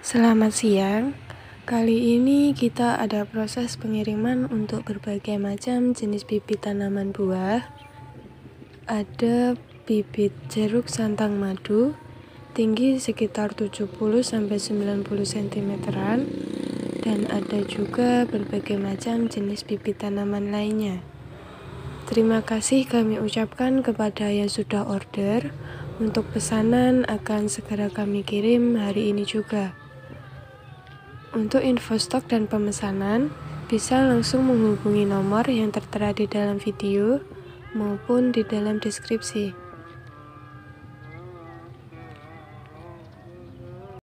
Selamat siang. Kali ini kita ada proses pengiriman untuk berbagai macam jenis bibit tanaman buah. Ada bibit jeruk santang madu, tinggi sekitar 70-90 cm-an, dan ada juga berbagai macam jenis bibit tanaman lainnya. Terima kasih kami ucapkan kepada yang sudah order. Untuk pesanan akan segera kami kirim hari ini juga. Untuk info stok dan pemesanan, bisa langsung menghubungi nomor yang tertera di dalam video maupun di dalam deskripsi.